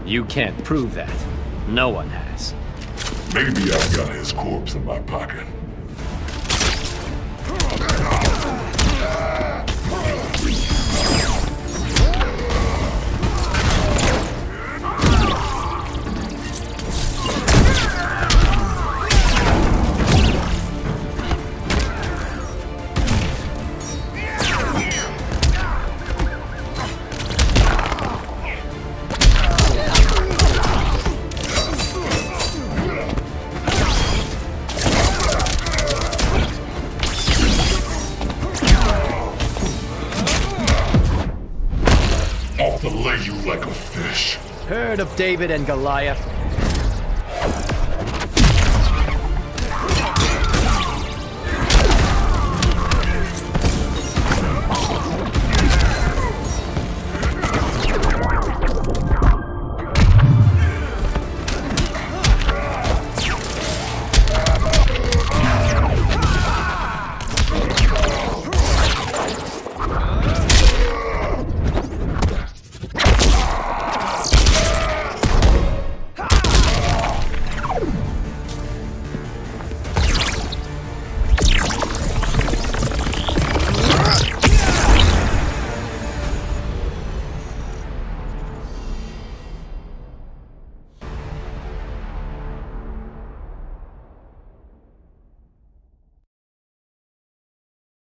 You can't prove that. No one has. Maybe I've got his corpse in my pocket. I'll fillet you like a fish. Heard of David and Goliath?